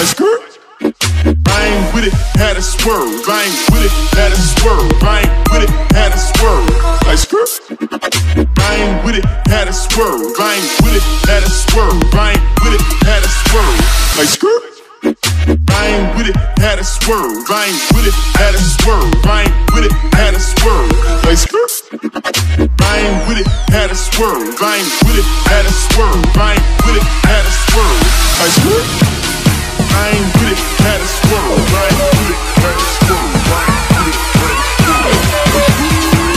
like skirt. I ain't with it, had a swerve. I ain't with it, had a swerve. I ain't with it, had a swerve. Like skirt. I ain't with it, had a swerve. I ain't with it, had a swerve. I ain't with it, had a swerve. Like skirt. I ain't with it, had a swerve. I ain't with it, had a swerve. I ain't with it, had a swerve. Like skirt. I ain't with it, had a swerve. I ain't with it, had a swerve. I ain't with it, had a swerve. Like skirt. I ain't with it, had a swerve. I ain't with it, had a swerve. I ain't with it, had a swerve.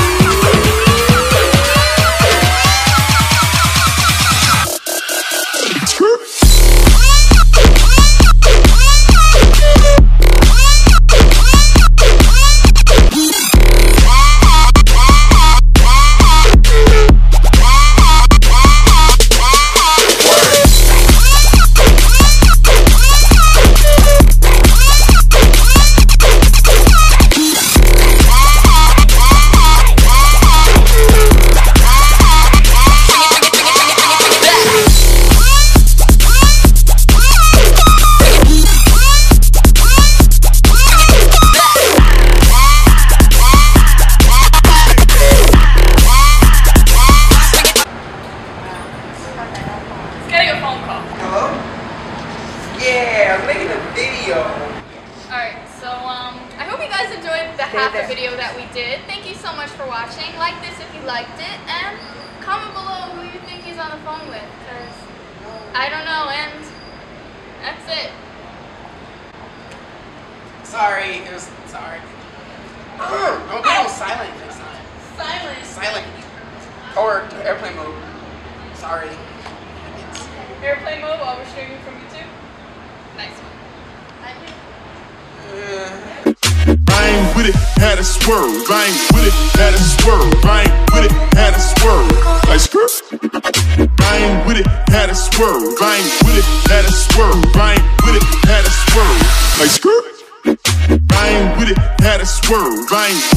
Video that we did. Thank you so much for watching. Like this if you liked it, and comment below who you think he's on the phone with, because I don't know, and that's it. Sorry, it was sorry. Don't go on silent next time. Silent. Silent. Or airplane mode. Sorry. Airplane mode while we're streaming from YouTube. Nice one. Thank you. I ain't with it, had a swerve. I ain't with it, had a swerve. I ain't with it, had a swerve. Like skirt. I ain't with it, had a swerve. I ain't with it, had a swerve. I ain't with it, had a swerve. Like skirt. I ain't with it, had a swerve. I ain't